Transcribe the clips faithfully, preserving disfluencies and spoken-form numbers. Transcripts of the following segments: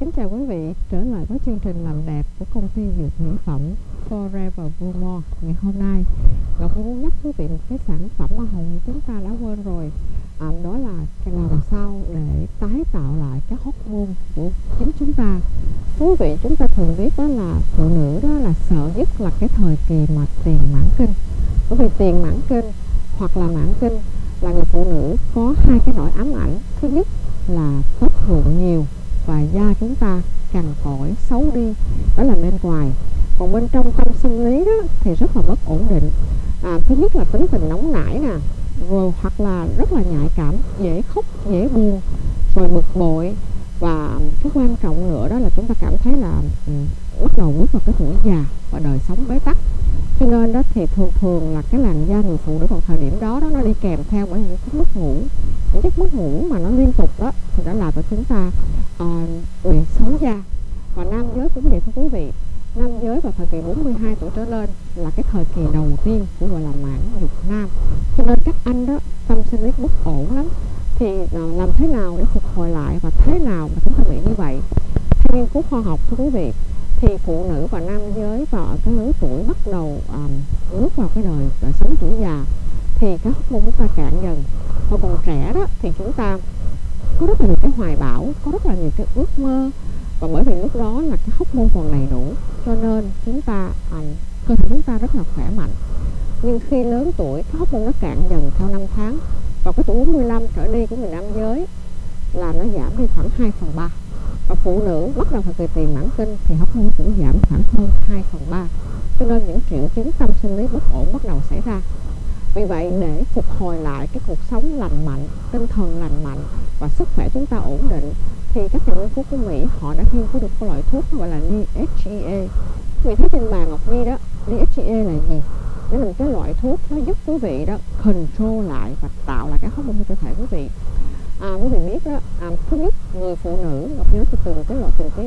Kính chào quý vị, trở lại với chương trình làm đẹp của công ty dược mỹ phẩm Forever Bluemore. Ngày hôm nay Ngọc muốn nhắc quý vị một cái sản phẩm mà hồng chúng ta đã quên rồi, à, đó là làm sao để tái tạo lại các hormone của chính chúng ta. Quý vị, chúng ta thường biết đó là phụ nữ đó là sợ nhất là cái thời kỳ mà tiền mãn kinh. Bởi vì tiền mãn kinh hoặc là mãn kinh là người phụ nữ có hai cái nỗi ám ảnh. Thứ nhất là tóc rụng nhiều và da chúng ta cằn cỗi xấu đi, đó là bên ngoài. Còn bên trong tâm sinh lý đó thì rất là bất ổn định. À, thứ nhất là tính tình nóng nảy nè, rồi hoặc là rất là nhạy cảm, dễ khóc, dễ buồn, rồi bực bội. Và cái quan trọng nữa đó là chúng ta cảm thấy là um, bắt đầu bước vào cái tuổi già và đời sống bế tắc. Cho nên đó thì thường thường là cái làn da người phụ nữ vào thời điểm đó, đó nó đi kèm theo bởi những cái mất ngủ, những cái mất ngủ mà nó liên tục đó thì đã làm cho chúng ta uh, bị xấu da. Và nam giới cũng vậy thưa quý vị, nam giới vào thời kỳ bốn mươi hai tuổi trở lên là cái thời kỳ đầu tiên của gọi là mãn dục nam. Cho nên các anh đó tâm sinh lý bất ổn lắm. Thì uh, làm thế nào để phục hồi lại và thế nào mà chúng ta bị như vậy? Theo nghiên cứu khoa học thưa quý vị, thì phụ nữ và nam giới vào ở cái lứa tuổi bắt đầu um, bước vào cái đời, đời sống tuổi già thì các hormone chúng ta cạn dần. Và còn trẻ đó thì chúng ta có rất là nhiều cái hoài bão, có rất là nhiều cái ước mơ, và bởi vì lúc đó là cái hormone còn đầy đủ cho nên chúng ta um, cơ thể chúng ta rất là khỏe mạnh. Nhưng khi lớn tuổi cái hormone nó cạn dần theo năm tháng, vào cái tuổi bốn mươi lăm trở đi của người nam giới là nó giảm đi khoảng hai phần ba. Và phụ nữ bắt đầu thời kỳ tiền mãn kinh thì hormone cũng giảm khoảng hơn hai phần ba. Cho nên những triệu chứng tâm sinh lý bất ổn bắt đầu xảy ra. Vì vậy để phục hồi lại cái cuộc sống lành mạnh, tinh thần lành mạnh và sức khỏe chúng ta ổn định thì các nhà nghiên cứu của Mỹ họ đã nghiên cứu được một loại thuốc gọi là đê hát e a. Quý vị thấy trên bàn Ngọc Nhi đó, đê hát e a là gì? Nó là một cái loại thuốc nó giúp quý vị đó control lại và tạo lại các hormone cho cơ thể quý vị. À, quý vị biết đó, à, thứ nhất người phụ nữ Ngọc Nhi nói từ từng cái loại từng cái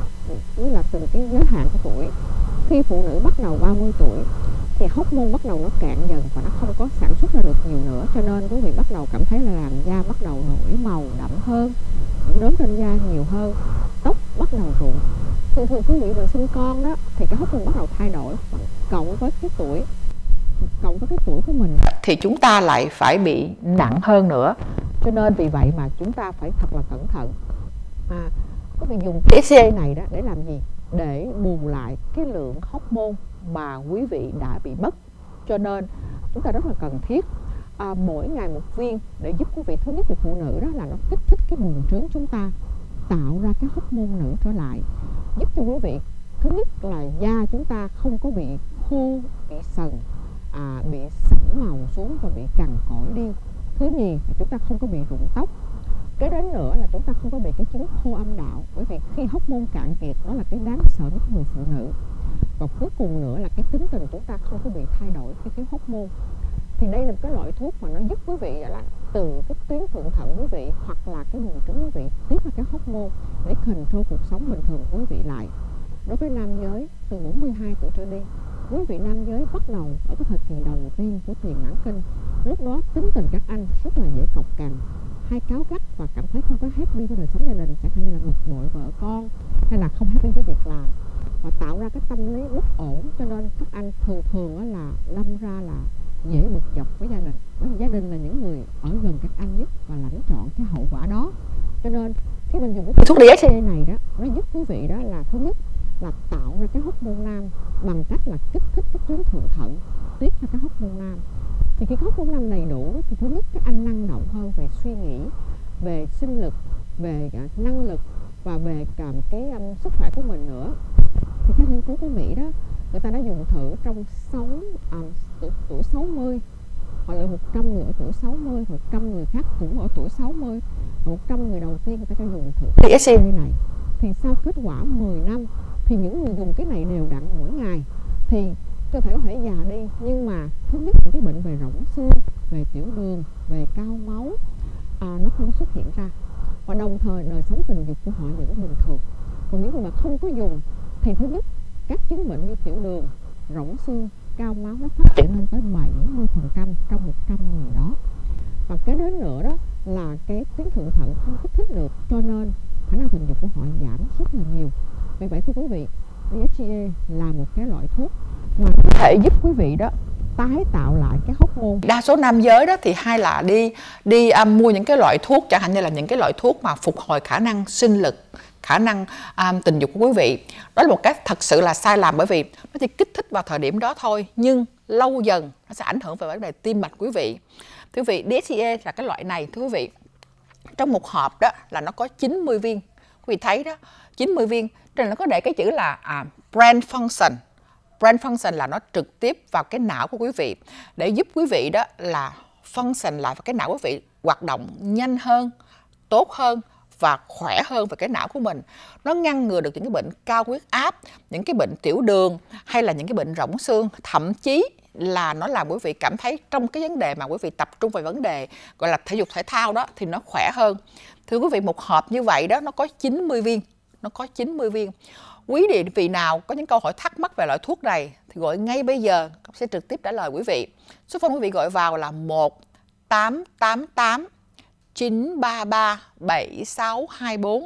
như là từng cái giới hạn của tuổi. Khi phụ nữ bắt đầu ba mươi tuổi thì hormone bắt đầu nó cạn dần và nó không có sản xuất ra được nhiều nữa, cho nên quý vị bắt đầu cảm thấy là làn da bắt đầu đổi màu đậm hơn, những đốm trên da nhiều hơn, tóc bắt đầu rụng. Thường thường quý vị mình sinh con đó thì cái hormone bắt đầu thay đổi, cộng với cái tuổi cộng với cái tuổi của mình thì chúng ta lại phải bị nặng hơn nữa. Cho nên vì vậy mà chúng ta phải thật là cẩn thận. À, có thể dùng đê hát e a này đó để làm gì? Để bù lại cái lượng hormone mà quý vị đã bị mất. Cho nên chúng ta rất là cần thiết à, mỗi ngày một viên để giúp quý vị, thứ nhất là phụ nữ đó là nó kích thích cái buồng trứng chúng ta tạo ra cái hormone nữ trở lại, giúp cho quý vị thứ nhất là da chúng ta không có bị khô, bị sần, à, bị sẫm màu xuống và bị cằn cỗi đi. Thứ nhì là chúng ta không có bị rụng tóc. Cái đến nữa là chúng ta không có bị cái chứng khô âm đạo, bởi vì khi hormone cạn kiệt đó là cái đáng sợ nhất người phụ nữ. Và cuối cùng nữa là cái tính tình chúng ta không có bị thay đổi cái cái hormone. Thì đây là một cái loại thuốc mà nó giúp quý vị là từ cái tuyến thượng thận quý vị hoặc là cái buồng trứng quý vị tiết ra cái hormone để control cuộc sống bình thường của quý vị lại. Đối với nam giới từ bốn mươi hai tuổi trở đi, quý vị nam giới bắt đầu ở cái thời kỳ đầu tiên của tiền mãn kinh. Lúc đó tính tình các anh rất là dễ cọc cằn, hay cáu gắt và cảm thấy không có happy với đời sống gia đình, chẳng hạn như là bực bội vợ con hay là không happy với việc làm và tạo ra cái tâm lý bất ổn. Cho nên các anh thường thường là đâm ra là dễ bực dọc với gia đình, bởi vì gia đình là những người ở gần các anh nhất và lãnh trọn cái hậu quả đó. Cho nên khi mình dùng cái thuốc đê hát e a này đó, nó giúp quý vị đó là thứ nhất là tạo ra cái hormone nam bằng cách là kích thích cái tuyến thượng thận tiết ra cái hormone nam. Thì khi cái hormone nam đầy đủ thì thứ nhất các anh năng động hơn về suy nghĩ, về sinh lực, về năng lực và về cả cái um, sức khỏe của mình nữa. Thì theo nghiên cứu của Mỹ đó, người ta đã dùng thử trong sáu um, tuổi, tuổi sáu mươi, hoặc là một trăm người ở tuổi sáu mươi, một trăm người khác cũng ở tuổi sáu mươi, một trăm người đầu tiên người ta cho dùng thử đê hát e a này. Thì sau kết quả mười năm thì những người dùng cái này đều đặn mỗi ngày thì cơ thể có thể già đi, nhưng mà thứ nhất những cái bệnh về rỗng xương, về tiểu đường, về cao máu à, nó không xuất hiện ra, và đồng thời đời sống tình dục của họ vẫn bình thường. Còn những người mà không có dùng thì thứ nhất các chứng bệnh như tiểu đường, rỗng xương, cao máu nó phát triển lên tới bảy mươi phần trăm trong một trăm người đó. Và cái đến nữa đó là cái tuyến thượng thận không kích thích được, cho nên khả năng tình dục của họ giảm rất là nhiều. Vì vậy thưa quý vị, đê hát giê a là một cái loại thuốc mà có thể giúp quý vị đó tái tạo lại cái hormone. Đa số nam giới đó thì hay là đi đi um, mua những cái loại thuốc, chẳng hạn như là những cái loại thuốc mà phục hồi khả năng sinh lực, khả năng um, tình dục của quý vị. Đó là một cái thật sự là sai lầm, bởi vì nó chỉ kích thích vào thời điểm đó thôi, nhưng lâu dần nó sẽ ảnh hưởng về vấn đề tim mạch quý vị. Thưa quý vị, đê hát giê a là cái loại này, thưa quý vị, trong một hộp đó là nó có chín mươi viên. Quý vị thấy đó, chín mươi viên, trên nó có để cái chữ là à, brain function. Brain function là nó trực tiếp vào cái não của quý vị để giúp quý vị đó là function lại, và cái não quý vị hoạt động nhanh hơn, tốt hơn và khỏe hơn về cái não của mình. Nó ngăn ngừa được những cái bệnh cao huyết áp, những cái bệnh tiểu đường hay là những cái bệnh rỗng xương, thậm chí là nó làm quý vị cảm thấy trong cái vấn đề mà quý vị tập trung về vấn đề gọi là thể dục thể thao đó thì nó khỏe hơn. Thưa quý vị, một hộp như vậy đó nó có chín mươi viên, nó có chín mươi viên. Quý vị nào có những câu hỏi thắc mắc về loại thuốc này thì gọi ngay bây giờ, Ngọc sẽ trực tiếp trả lời quý vị. Số phone quý vị gọi vào là một tám tám tám chín ba ba bảy sáu hai bốn,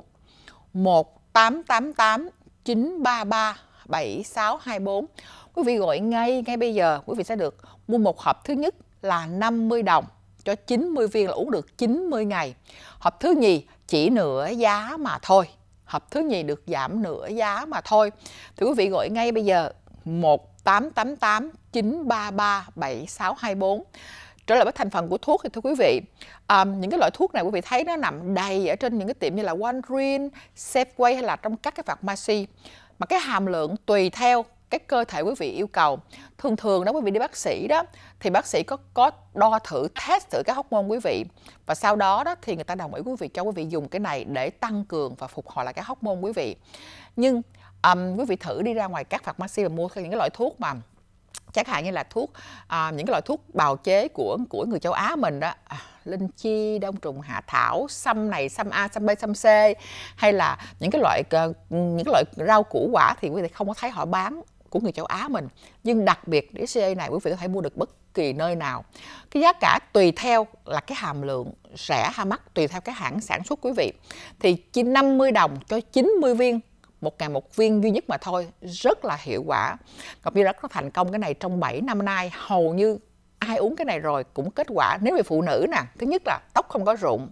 một tám tám tám chín ba ba bảy sáu hai bốn. Quý vị gọi ngay ngay bây giờ, quý vị sẽ được mua một hộp thứ nhất là năm mươi đồng cho chín mươi viên, là uống được chín mươi ngày. Hộp thứ nhì chỉ nửa giá mà thôi. Hộp thứ nhì được giảm nửa giá mà thôi. Thì quý vị gọi ngay bây giờ một tám tám tám chín ba ba bảy sáu hai bốn. Trở lại với thành phần của thuốc thì thưa quý vị, um, những cái loại thuốc này quý vị thấy nó nằm đầy ở trên những cái tiệm như là Walgreens, Safeway hay là trong các cái pharmacy. Mà cái hàm lượng tùy theo cái cơ thể quý vị yêu cầu. Thường thường đó quý vị đi bác sĩ đó thì bác sĩ có có đo thử, test thử cái hormone quý vị, và sau đó đó thì người ta đồng ý quý vị cho quý vị dùng cái này để tăng cường và phục hồi lại cái hormone quý vị. Nhưng um, quý vị thử đi ra ngoài các pharmacy và mua những cái loại thuốc mà chẳng hạn như là thuốc à, những cái loại thuốc bào chế của của người châu Á mình đó, à, linh chi, đông trùng hạ thảo, sâm này, sâm A, sâm B, sâm C, hay là những cái loại những cái loại rau củ quả thì quý vị không có thấy họ bán của người châu Á mình. Nhưng đặc biệt đê hát giê a này quý vị có thể mua được bất kỳ nơi nào. Cái giá cả tùy theo là cái hàm lượng rẻ hay mắc, tùy theo cái hãng sản xuất quý vị. Thì chỉ năm mươi đồng cho chín mươi viên, một ngày một viên duy nhất mà thôi, rất là hiệu quả. Ngọc Nhi rất có thành công cái này trong bảy năm nay, hầu như ai uống cái này rồi cũng kết quả. Nếu về phụ nữ nè, thứ nhất là tóc không có rụng,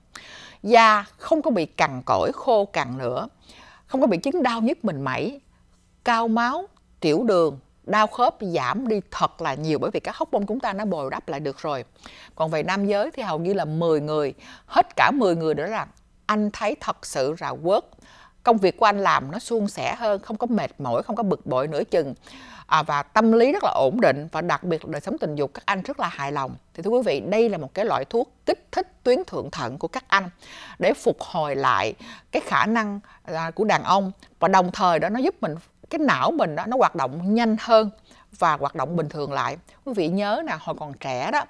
da không có bị cằn cỗi khô cằn nữa, không có bị chứng đau nhức mình mẩy, cao máu, tiểu đường, đau khớp giảm đi thật là nhiều, bởi vì các hormone chúng ta nó bồi đắp lại được rồi. Còn về nam giới thì hầu như là mười người, hết cả mười người nữa là anh thấy thật sự là work. Công việc của anh làm nó suôn sẻ hơn, không có mệt mỏi, không có bực bội nửa chừng, à, và tâm lý rất là ổn định, và đặc biệt là đời sống tình dục các anh rất là hài lòng. Thì thưa quý vị, đây là một cái loại thuốc kích thích tuyến thượng thận của các anh để phục hồi lại cái khả năng à, của đàn ông, và đồng thời đó nó giúp mình, cái não mình đó nó hoạt động nhanh hơn và hoạt động bình thường lại. Quý vị nhớ nè, hồi còn trẻ đó,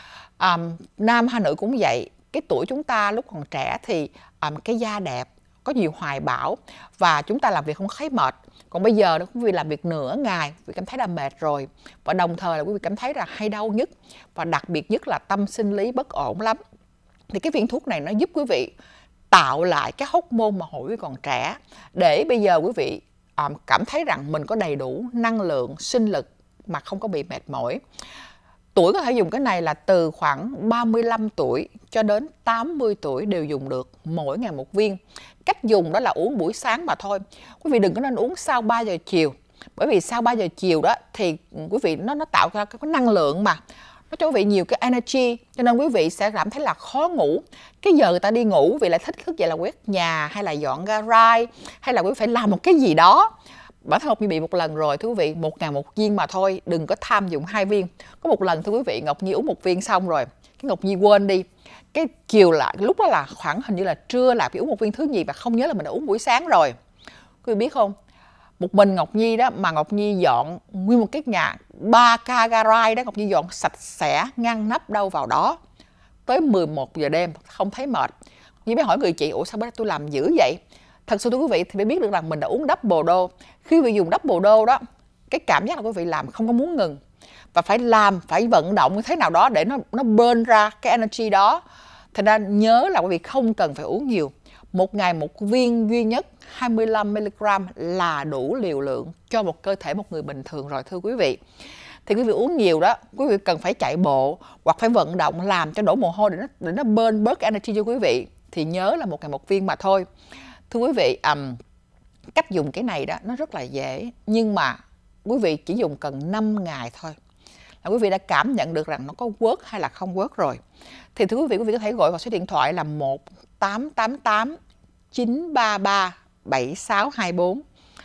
à, nam hay nữ cũng vậy, cái tuổi chúng ta lúc còn trẻ thì à, cái da đẹp, có nhiều hoài bão, và chúng ta làm việc không thấy mệt. Còn bây giờ đó, quý vị làm việc nửa ngày, quý vị cảm thấy đã mệt rồi, và đồng thời là quý vị cảm thấy là hay đau nhức, và đặc biệt nhất là tâm sinh lý bất ổn lắm. Thì cái viên thuốc này nó giúp quý vị tạo lại cái hormone mà hồi quý còn trẻ, để bây giờ quý vị um, cảm thấy rằng mình có đầy đủ năng lượng, sinh lực mà không có bị mệt mỏi. Tuổi có thể dùng cái này là từ khoảng ba mươi lăm tuổi cho đến tám mươi tuổi đều dùng được, mỗi ngày một viên. Cách dùng đó là uống buổi sáng mà thôi. Quý vị đừng có nên uống sau ba giờ chiều. Bởi vì sau ba giờ chiều đó thì quý vị nó nó tạo ra cái năng lượng mà nó cho quý vị nhiều cái energy, cho nên quý vị sẽ cảm thấy là khó ngủ. Cái giờ người ta đi ngủ quý vị lại thích thức dậy là quét nhà, hay là dọn garage, hay là quý vị phải làm một cái gì đó. Bản thân Ngọc Nhi bị một lần rồi thưa quý vị, một ngày một viên mà thôi, đừng có tham dụng hai viên. Có một lần thưa quý vị, Ngọc Nhi uống một viên xong rồi, cái Ngọc Nhi quên đi, cái chiều lại lúc đó là khoảng hình như là trưa là phải uống một viên thứ nhì, và không nhớ là mình đã uống buổi sáng rồi. Quý vị biết không, một mình Ngọc Nhi đó mà Ngọc Nhi dọn nguyên một cái nhà ba ca garage đó, Ngọc Nhi dọn sạch sẽ, ngăn nắp đâu vào đó tới mười một giờ đêm không thấy mệt. Nhi mới hỏi người chị, ủa sao bữa nay tôi làm dữ vậy? Thật sự thưa quý vị thì phải biết được rằng mình đã uống double dose. Khi quý vị dùng double dose đó, cái cảm giác là quý vị làm không có muốn ngừng, và phải làm, phải vận động như thế nào đó để nó nó burn ra cái energy đó. Thành ra nhớ là quý vị không cần phải uống nhiều. một ngày một viên duy nhất hai mươi lăm mi-li-gam là đủ liều lượng cho một cơ thể một người bình thường rồi thưa quý vị. Thì quý vị uống nhiều đó, quý vị cần phải chạy bộ hoặc phải vận động làm cho đổ mồ hôi để nó, để nó burn bớt energy cho quý vị. Thì nhớ là một ngày một viên mà thôi. Thưa quý vị, um, cách dùng cái này đó nó rất là dễ, nhưng mà quý vị chỉ dùng cần năm ngày thôi là quý vị đã cảm nhận được rằng nó có work hay là không work rồi. Thì thưa quý vị, quý vị có thể gọi vào số điện thoại là một tám tám tám chín ba ba bảy sáu hai bốn,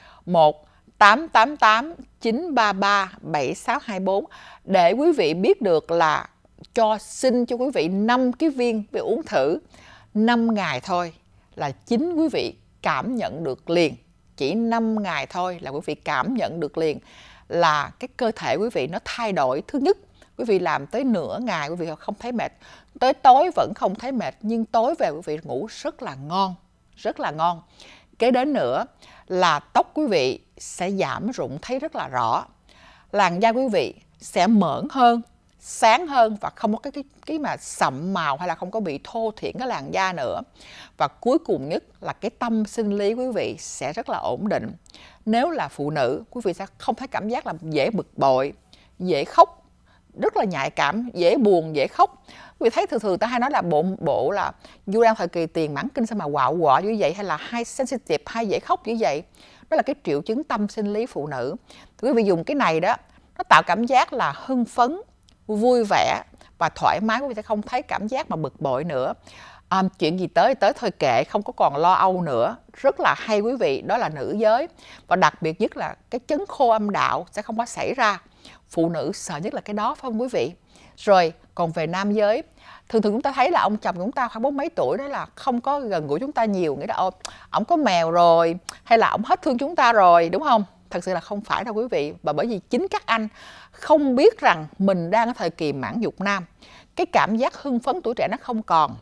một tám tám tám chín ba ba bảy sáu hai bốn để quý vị biết được là cho xin cho quý vị năm cái viên về uống thử. năm ngày thôi là chính quý vị cảm nhận được liền. Chỉ năm ngày thôi là quý vị cảm nhận được liền là cái cơ thể quý vị nó thay đổi. Thứ nhất, quý vị làm tới nửa ngày quý vị không thấy mệt, tới tối vẫn không thấy mệt, nhưng tối về quý vị ngủ rất là ngon, rất là ngon. Kế đến nữa là tóc quý vị sẽ giảm rụng thấy rất là rõ, làn da quý vị sẽ mởn hơn, sáng hơn và không có cái, cái, cái mà sậm màu hay là không có bị thô thiển cái làn da nữa. Và cuối cùng nhất là cái tâm sinh lý quý vị sẽ rất là ổn định. Nếu là phụ nữ, quý vị sẽ không thấy cảm giác là dễ bực bội, dễ khóc, rất là nhạy cảm, dễ buồn, dễ khóc. Quý vị thấy thường thường ta hay nói là bộ bộ là du đang thời kỳ tiền mãn kinh sao mà quạo quọ như vậy, hay là hay sensitive, hay dễ khóc như vậy. Đó là cái triệu chứng tâm sinh lý phụ nữ. Thì quý vị dùng cái này đó, nó tạo cảm giác là hưng phấn, vui vẻ và thoải mái. Quý vị sẽ không thấy cảm giác mà bực bội nữa. À, chuyện gì tới tới thôi kệ, không có còn lo âu nữa. Rất là hay quý vị, đó là nữ giới. Và đặc biệt nhất là cái chấn khô âm đạo sẽ không có xảy ra. Phụ nữ sợ nhất là cái đó phải không quý vị? Rồi còn về nam giới, thường thường chúng ta thấy là ông chồng chúng ta khoảng bốn mấy tuổi đó là không có gần gũi chúng ta nhiều, nghĩa là ồ, ổng có mèo rồi, hay là ổng hết thương chúng ta rồi, đúng không? Thật sự là không phải đâu quý vị. Và bởi vì chính các anh không biết rằng mình đang ở thời kỳ mãn dục nam, cái cảm giác hưng phấn tuổi trẻ nó không còn,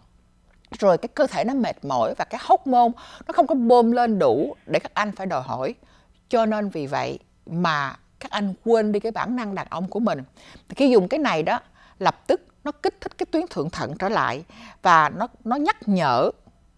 rồi cái cơ thể nó mệt mỏi và cái hormone nó không có bơm lên đủ để các anh phải đòi hỏi. Cho nên vì vậy mà các anh quên đi cái bản năng đàn ông của mình. Thì khi dùng cái này đó, lập tức nó kích thích cái tuyến thượng thận trở lại và nó nó nhắc nhở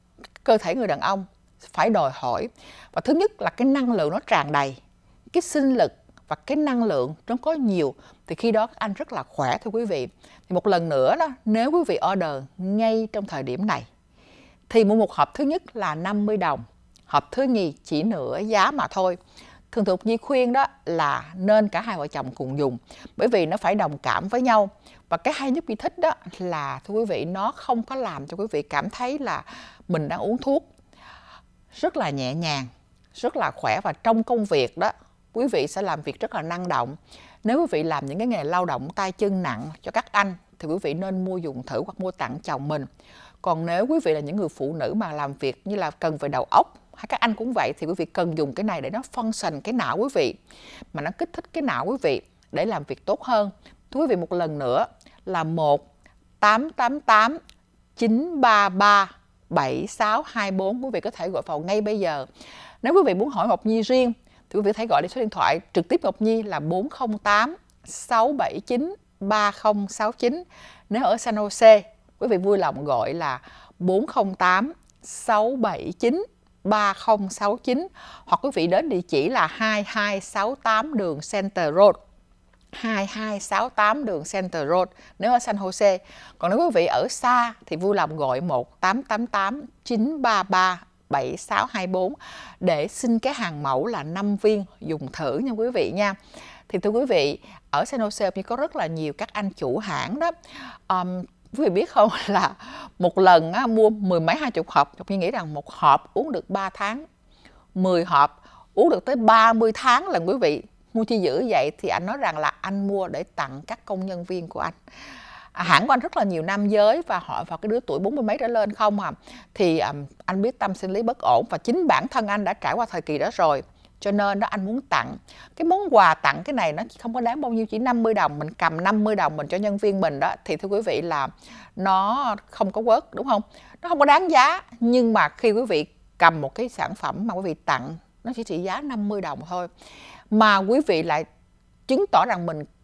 cơ thể người đàn ông phải đòi hỏi. Và thứ nhất là cái năng lượng nó tràn đầy, cái sinh lực và cái năng lượng nó có nhiều, thì khi đó các anh rất là khỏe thưa quý vị. Thì một lần nữa đó, nếu quý vị order ngay trong thời điểm này thì mua một hộp thứ nhất là năm mươi đồng, hộp thứ nhì chỉ nửa giá mà thôi. Thường thường Nhi khuyên đó là nên cả hai vợ chồng cùng dùng, bởi vì nó phải đồng cảm với nhau. Và cái hay nhất Nhi thích đó là thưa quý vị, nó không có làm cho quý vị cảm thấy là mình đang uống thuốc, rất là nhẹ nhàng, rất là khỏe. Và trong công việc đó, quý vị sẽ làm việc rất là năng động. Nếu quý vị làm những cái nghề lao động tay chân nặng cho các anh thì quý vị nên mua dùng thử hoặc mua tặng chồng mình. Còn nếu quý vị là những người phụ nữ mà làm việc như là cần về đầu óc, hay các anh cũng vậy, thì quý vị cần dùng cái này để nó function cái não quý vị, mà nó kích thích cái não quý vị để làm việc tốt hơn. Thưa quý vị, một lần nữa là một tám tám tám chín ba ba bảy sáu hai bốn. Quý vị có thể gọi vào ngay bây giờ. Nếu quý vị muốn hỏi Ngọc Nhi riêng thì quý vị thấy gọi đến số điện thoại trực tiếp Ngọc Nhi là bốn không tám sáu bảy chín ba không sáu chín. Nếu ở San Jose, quý vị vui lòng gọi là bốn không tám sáu bảy chín ba không sáu chín, hoặc quý vị đến địa chỉ là hai hai sáu tám đường Center Road, hai hai sáu tám đường Center Road nếu ở San Jose. Còn nếu quý vị ở xa thì vui lòng gọi một tám tám tám chín ba ba bảy sáu hai bốn để xin cái hàng mẫu là năm viên dùng thử nha quý vị nha. Thì thưa quý vị, ở San Jose có rất là nhiều các anh chủ hãng đó. Um, quý vị biết không là một lần á, mua mười mấy hai chục hộp, Ngọc Nhi nghĩ rằng một hộp uống được ba tháng, mười hộp uống được tới ba mươi tháng lần quý vị. Mua chi dữ vậy? Thì anh nói rằng là anh mua để tặng các công nhân viên của anh. À, hãng của anh rất là nhiều nam giới và họ vào cái đứa tuổi bốn mươi mấy trở lên không à. Thì um, anh biết tâm sinh lý bất ổn và chính bản thân anh đã trải qua thời kỳ đó rồi. Cho nên đó anh muốn tặng cái món quà tặng cái này, nó không có đáng bao nhiêu, chỉ năm mươi đồng. Mình cầm năm mươi đồng mình cho nhân viên mình đó, thì thưa quý vị là nó không có work, đúng không? Nó không có đáng giá. Nhưng mà khi quý vị cầm một cái sản phẩm mà quý vị tặng, nó chỉ trị giá năm mươi đồng thôi, mà quý vị lại chứng tỏ rằng mình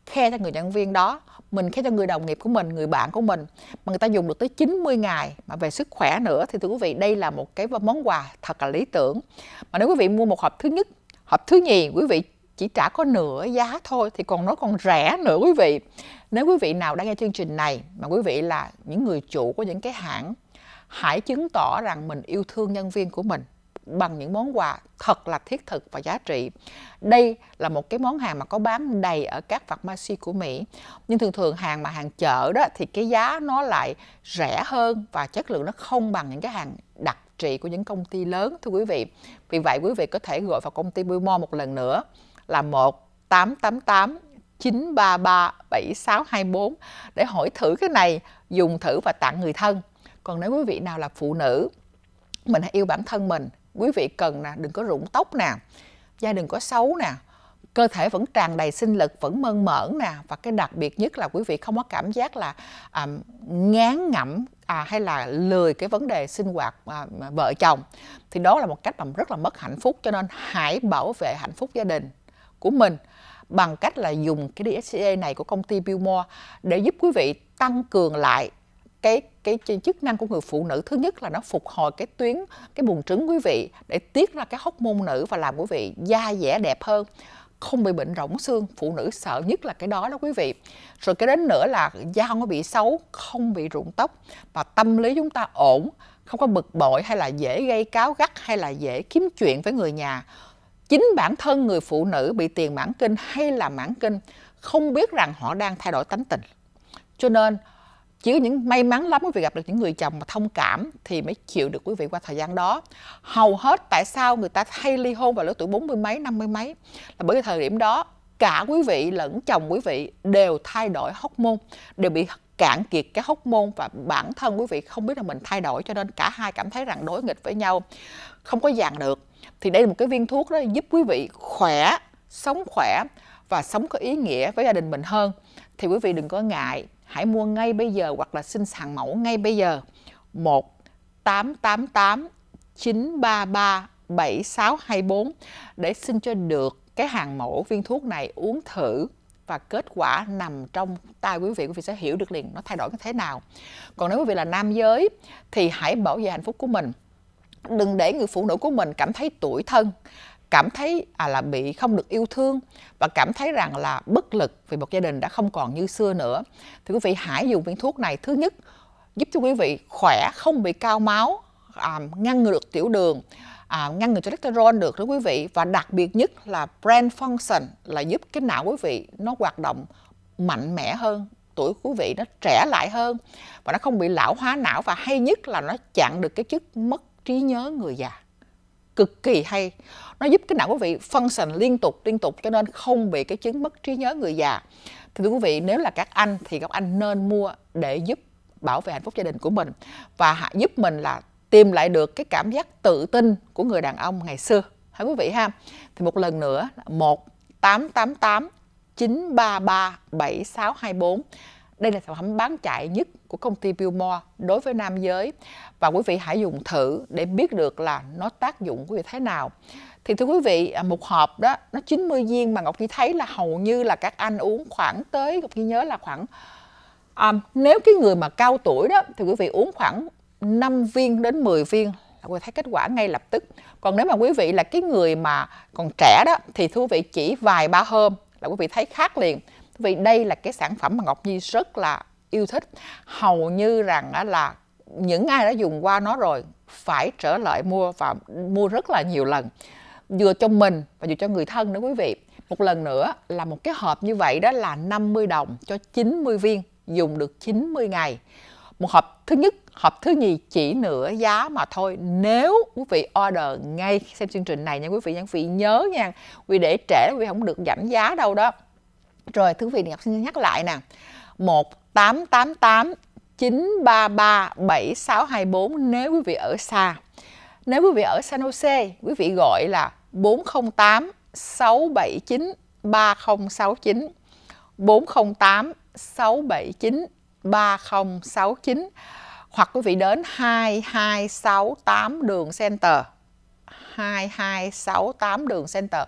khe cho người nhân viên đó, mình khe cho người đồng nghiệp của mình, người bạn của mình, mà người ta dùng được tới chín mươi ngày mà về sức khỏe nữa, thì thưa quý vị, đây là một cái món quà thật là lý tưởng. Mà nếu quý vị mua một hộp thứ nhất, hộp thứ nhì, quý vị chỉ trả có nửa giá thôi thì còn nó còn rẻ nữa quý vị. Nếu quý vị nào đang nghe chương trình này mà quý vị là những người chủ của những cái hãng, hãy chứng tỏ rằng mình yêu thương nhân viên của mình bằng những món quà thật là thiết thực và giá trị. Đây là một cái món hàng mà có bán đầy ở các pharmacy của Mỹ. Nhưng thường thường hàng mà hàng chợ đó thì cái giá nó lại rẻ hơn và chất lượng nó không bằng những cái hàng đặc trị của những công ty lớn, thưa quý vị. Vì vậy quý vị có thể gọi vào công ty Billmore một lần nữa là một tám tám tám chín ba ba bảy sáu hai bốn để hỏi thử cái này, dùng thử và tặng người thân. Còn nếu quý vị nào là phụ nữ, mình hãy yêu bản thân mình, quý vị cần nè, đừng có rụng tóc nè, da đừng có xấu nè, cơ thể vẫn tràn đầy sinh lực, vẫn mơn mởn nè, và cái đặc biệt nhất là quý vị không có cảm giác là à, ngán ngẩm à, hay là lười cái vấn đề sinh hoạt à, vợ chồng, thì đó là một cách làm rất là mất hạnh phúc. Cho nên hãy bảo vệ hạnh phúc gia đình của mình bằng cách là dùng cái đê ét xê a này của công ty Billmore để giúp quý vị tăng cường lại cái cái chức năng của người phụ nữ. Thứ nhất là nó phục hồi cái tuyến, cái buồng trứng quý vị, để tiết ra cái hormone nữ và làm quý vị da dẻ đẹp hơn, không bị bệnh rỗng xương. Phụ nữ sợ nhất là cái đó đó quý vị. Rồi cái đến nữa là da không có bị xấu, không bị rụng tóc, và tâm lý chúng ta ổn, không có bực bội hay là dễ gây cáu gắt hay là dễ kiếm chuyện với người nhà. Chính bản thân người phụ nữ bị tiền mãn kinh hay là mãn kinh không biết rằng họ đang thay đổi tánh tình. Cho nên chỉ có những may mắn lắm quý vị gặp được những người chồng mà thông cảm thì mới chịu được quý vị qua thời gian đó. Hầu hết tại sao người ta hay ly hôn vào lứa tuổi bốn mươi mấy, năm mươi mấy là bởi vì thời điểm đó cả quý vị lẫn chồng quý vị đều thay đổi hormone, đều bị cạn kiệt cái hormone, và bản thân quý vị không biết là mình thay đổi, cho nên cả hai cảm thấy rằng đối nghịch với nhau, không có dàn được. Thì đây là một cái viên thuốc đó giúp quý vị khỏe, sống khỏe và sống có ý nghĩa với gia đình mình hơn. Thì quý vị đừng có ngại, hãy mua ngay bây giờ hoặc là xin hàng mẫu ngay bây giờ. một tám tám tám chín ba ba bảy sáu hai bốn để xin cho được cái hàng mẫu viên thuốc này uống thử, và kết quả nằm trong tay quý vị, quý vị sẽ hiểu được liền nó thay đổi như thế nào. Còn nếu quý vị là nam giới thì hãy bảo vệ hạnh phúc của mình. Đừng để người phụ nữ của mình cảm thấy tủi thân, cảm thấy à, là bị không được yêu thương và cảm thấy rằng là bất lực vì một gia đình đã không còn như xưa nữa. Thì quý vị hãy dùng viên thuốc này. Thứ nhất, giúp cho quý vị khỏe, không bị cao máu, à, ngăn ngừa được tiểu đường, à, ngăn ngừa cholesterol được đó quý vị. Và đặc biệt nhất là brain function, là giúp cái não quý vị nó hoạt động mạnh mẽ hơn, tuổi quý vị nó trẻ lại hơn và nó không bị lão hóa não, và hay nhất là nó chặn được cái chức mất trí nhớ người già. Cực kỳ hay. Nó giúp cái não quý vị function liên tục liên tục cho nên không bị cái chứng mất trí nhớ người già. Thì thưa quý vị, nếu là các anh thì các anh nên mua để giúp bảo vệ hạnh phúc gia đình của mình và giúp mình là tìm lại được cái cảm giác tự tin của người đàn ông ngày xưa. Hả quý vị ha? Thì một lần nữa, một tám tám tám chín ba ba bảy sáu hai bốn. Đây là sản phẩm bán chạy nhất của công ty Billmore đối với nam giới. Và quý vị hãy dùng thử để biết được là nó tác dụng của quý vị thế nào. Thì thưa quý vị, một hộp đó nó chín mươi viên mà Ngọc Nhi thấy là hầu như là các anh uống khoảng tới, Ngọc Nhi nhớ là khoảng à, nếu cái người mà cao tuổi đó thì quý vị uống khoảng năm viên đến mười viên là quý vị thấy kết quả ngay lập tức. Còn nếu mà quý vị là cái người mà còn trẻ đó thì thưa quý vị chỉ vài ba hôm là quý vị thấy khác liền. Vì đây là cái sản phẩm mà Ngọc Nhi rất là yêu thích. Hầu như rằng là những ai đã dùng qua nó rồi phải trở lại mua và mua rất là nhiều lần. Vừa cho mình và vừa cho người thân nữa quý vị. Một lần nữa là một cái hộp như vậy đó là năm mươi đồng cho chín mươi viên, dùng được chín mươi ngày. Một hộp thứ nhất, hộp thứ nhì chỉ nửa giá mà thôi. Nếu quý vị order ngay xem chương trình này nha quý vị, nha quý vị nhớ nha. Quý vị để trễ quý vị không được giảm giá đâu đó. Rồi thưa quý vị, Ngọc xin nhắc lại nè. một tám tám tám chín ba ba bảy sáu hai bốn nếu quý vị ở xa. Nếu quý vị ở San Jose, quý vị gọi là bốn không tám sáu bảy chín ba không sáu chín. bốn không tám sáu bảy chín ba không sáu chín. Hoặc quý vị đến hai hai sáu tám đường Center. hai hai sáu tám đường Center.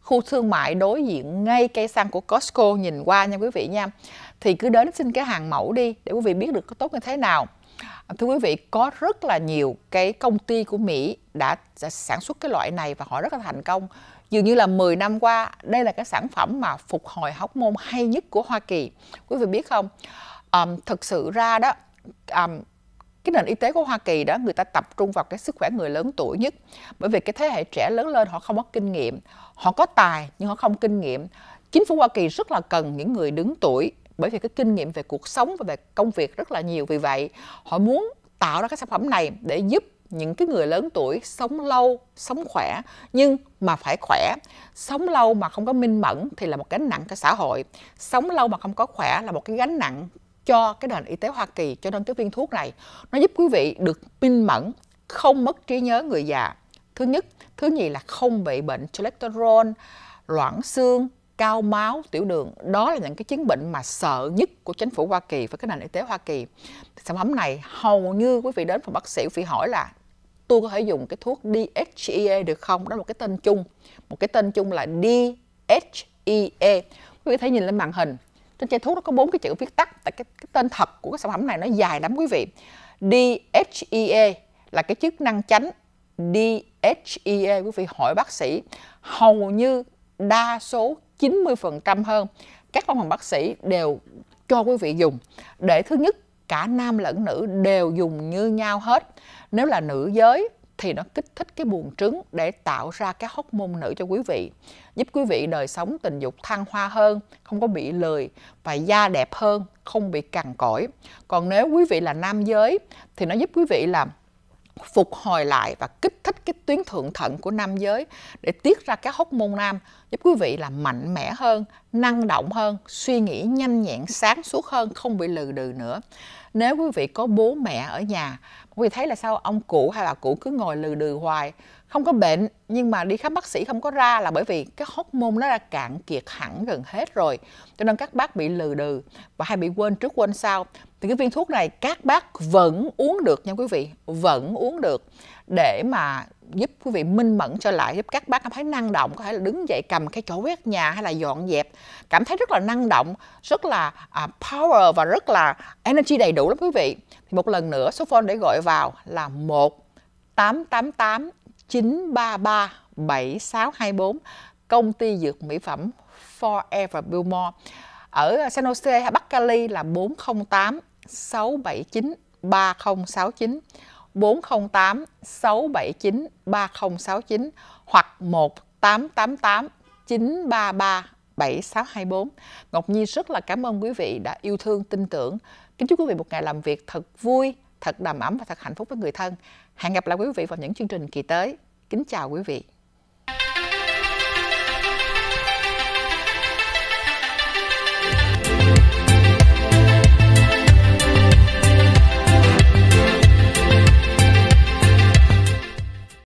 khu thương mại đối diện ngay cây xăng của Costco nhìn qua nha quý vị nha. Thì cứ đến xin cái hàng mẫu đi để quý vị biết được có tốt như thế nào. Thưa quý vị, có rất là nhiều cái công ty của Mỹ đã, đã sản xuất cái loại này và họ rất là thành công. Dường như là mười năm qua, đây là cái sản phẩm mà phục hồi hormone hay nhất của Hoa Kỳ. Quý vị biết không? Um, thực sự ra đó, um, cái nền y tế của Hoa Kỳ đó, người ta tập trung vào cái sức khỏe người lớn tuổi nhất. Bởi vì cái thế hệ trẻ lớn lên họ không có kinh nghiệm. Họ có tài nhưng họ không kinh nghiệm. Chính phủ Hoa Kỳ rất là cần những người đứng tuổi, bởi vì cái kinh nghiệm về cuộc sống và về công việc rất là nhiều. Vì vậy, họ muốn tạo ra cái sản phẩm này để giúp những cái người lớn tuổi sống lâu, sống khỏe, nhưng mà phải khỏe. Sống lâu mà không có minh mẫn thì là một gánh nặng cho xã hội. Sống lâu mà không có khỏe là một cái gánh nặng cho cái nền y tế Hoa Kỳ. Cho nên cái viên thuốc này nó giúp quý vị được minh mẫn, không mất trí nhớ người già. Thứ nhất. Thứ nhì là không bị bệnh cholesterol, loãng xương, cao máu, tiểu đường. Đó là những cái chứng bệnh mà sợ nhất của chính phủ Hoa Kỳ với cái nền y tế Hoa Kỳ. Sản phẩm này hầu như quý vị đến phòng bác sĩ, quý vị hỏi là tôi có thể dùng cái thuốc đê hát e a được không? Đó là một cái tên chung. Một cái tên chung là đê hát e a. Quý vị thấy nhìn lên màn hình. Trên chai thuốc nó có bốn cái chữ viết tắt. Tại cái, cái tên thật của cái sản phẩm này nó dài lắm quý vị. đê hát e a là cái chức năng chánh. đê hát e a, quý vị hỏi bác sĩ, hầu như đa số chín mươi phần trăm hơn các văn phòng bác sĩ đều cho quý vị dùng. Để thứ nhất, cả nam lẫn nữ đều dùng như nhau hết. Nếu là nữ giới thì nó kích thích cái buồng trứng để tạo ra cái hormone nữ cho quý vị, giúp quý vị đời sống tình dục thăng hoa hơn, không có bị lười và da đẹp hơn, không bị cằn cỗi. Còn nếu quý vị là nam giới thì nó giúp quý vị làm phục hồi lại và kích thích cái tuyến thượng thận của nam giới để tiết ra các hormone nam, giúp quý vị là mạnh mẽ hơn, năng động hơn, suy nghĩ nhanh nhẹn, sáng suốt hơn, không bị lừ đừ nữa. Nếu quý vị có bố mẹ ở nhà, quý vị thấy là sao ông cụ hay bà cụ cứ ngồi lừ đừ hoài, không có bệnh nhưng mà đi khám bác sĩ không có ra, là bởi vì cái hormone nó đã cạn kiệt hẳn gần hết rồi. Cho nên các bác bị lừ đừ và hay bị quên trước quên sau. Thì cái viên thuốc này các bác vẫn uống được nha quý vị, vẫn uống được để mà giúp quý vị minh mẫn trở lại, giúp các bác cảm thấy năng động, có thể là đứng dậy cầm cái chổi quét nhà hay là dọn dẹp, cảm thấy rất là năng động, rất là uh, power và rất là energy đầy đủ lắm quý vị. Thì một lần nữa số phone để gọi vào là một tám tám tám chín ba ba bảy sáu hai bốn, công ty dược mỹ phẩm Forever Billmore. Ở San Jose hay Bắc Cali là bốn không tám sáu bảy chín ba không sáu chín, bốn không tám sáu bảy chín ba không sáu chín hoặc một tám tám tám chín ba ba bảy sáu hai bốn. Ngọc Nhi rất là cảm ơn quý vị đã yêu thương, tin tưởng. Kính chúc quý vị một ngày làm việc thật vui, thật đầm ấm và thật hạnh phúc với người thân. Hẹn gặp lại quý vị vào những chương trình kỳ tới. Kính chào quý vị.